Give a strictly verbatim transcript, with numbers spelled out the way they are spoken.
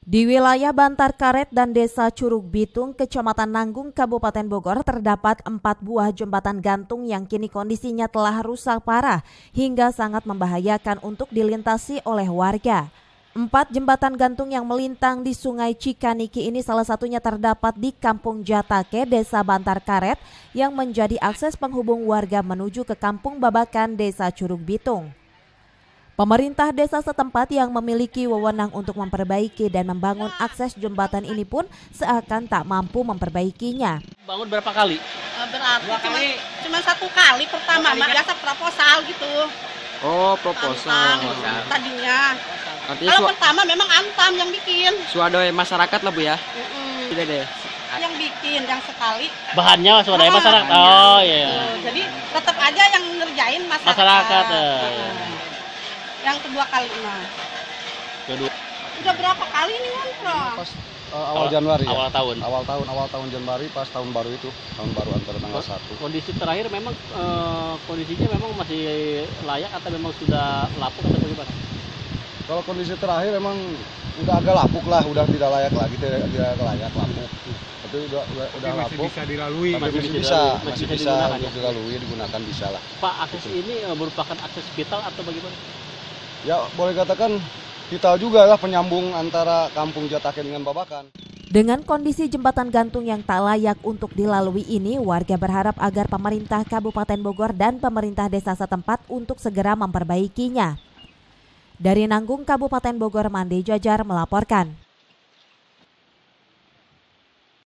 Di wilayah Bantar Karet dan Desa Curug Bitung, Kecamatan Nanggung, Kabupaten Bogor, terdapat empat buah jembatan gantung yang kini kondisinya telah rusak parah hingga sangat membahayakan untuk dilintasi oleh warga. Empat jembatan gantung yang melintang di Sungai Cikaniki ini salah satunya terdapat di Kampung Jatake, Desa Bantar Karet, yang menjadi akses penghubung warga menuju ke Kampung Babakan, Desa Curug Bitung. Pemerintah desa setempat yang memiliki wewenang untuk memperbaiki dan membangun akses jembatan ini pun seakan tak mampu memperbaikinya. Bangun berapa kali? Berarti cuma, cuma satu kali pertama, kan? Biasa proposal gitu. Oh, proposal. Tantang, tadinya. Artinya Kalau pertama memang Antam yang bikin. Swadaya masyarakat lah Bu ya? Mm-mm. Tidak deh. Yang bikin, yang sekali. Bahannya swadaya ah, masyarakat. bahannya. Oh iya. Uh, jadi tetap aja yang ngerjain masyarakat. Masyarakat. Uh, Uh. Yang kedua kali nah. Kedua. Udah berapa kali nih ngontrak? Pas uh, awal Januari awal ya? tahun. Awal tahun, awal tahun Januari pas tahun baru itu, tahun baru antara tanggal satu. Kondisi terakhir memang uh, kondisinya memang masih layak atau memang sudah lapuk atau bagaimana? Kalau kondisi terakhir memang udah agak lapuk lah, udah tidak layak lagi, tidak, tidak layak lapuk. Tapi udah udah, udah masih lapuk. bisa dilalui, tapi masih masih bisa bisa, dilalui, masih masih bisa, bisa digunakan, untuk ya? dilalui, digunakan bisa lah. Pak, akses ini uh, merupakan akses vital atau bagaimana? Ya boleh katakan vital juga lah, penyambung antara Kampung Jatake dengan Babakan. Dengan kondisi jembatan gantung yang tak layak untuk dilalui ini, warga berharap agar pemerintah Kabupaten Bogor dan pemerintah desa setempat untuk segera memperbaikinya. Dari Nanggung, Kabupaten Bogor, Mande Jajar melaporkan.